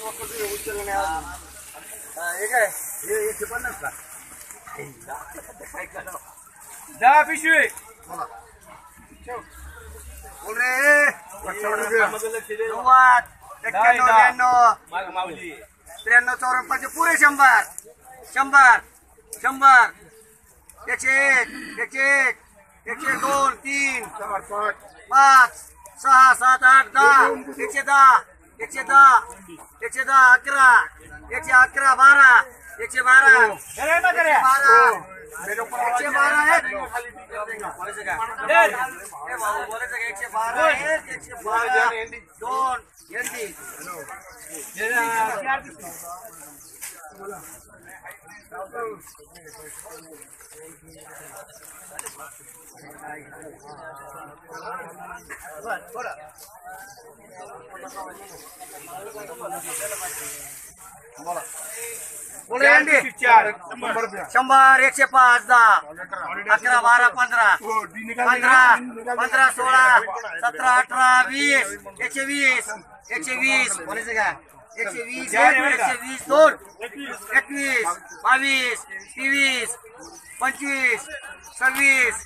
दहा पिशवी बोल रे 90 91 92 93 54 पुरे 100 100 101 101 102 3 5 6 7 8 10 110 110 11 111 12 112 बोले 100 105 10 11 12 15 15 16 17 18 20 120 120 बोलायचं का 120 120 2 21 22 23 25 26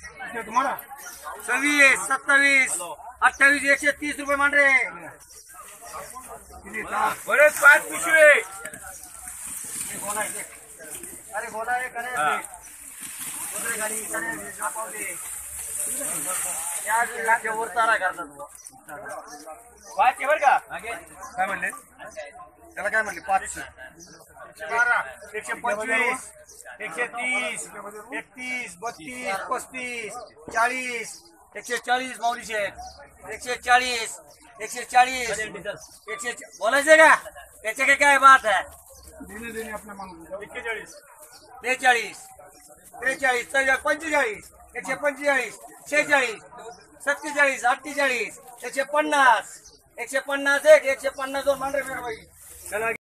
26 27 28 130 रुपये मान रे बरेच 5 पिशवी अरे बोला रे करे दुसरी गाडी करे जापावले या लाखे वर तारा करतात वाचे बर का काय म्हणले त्याला काय म्हणले 500 125 130 31 32 35 40 140 माऊली शेठ 140 बोलायचं का त्याचे काय बात आहे 43 43 45 145 46 47 48 150 150 150 2 मान रे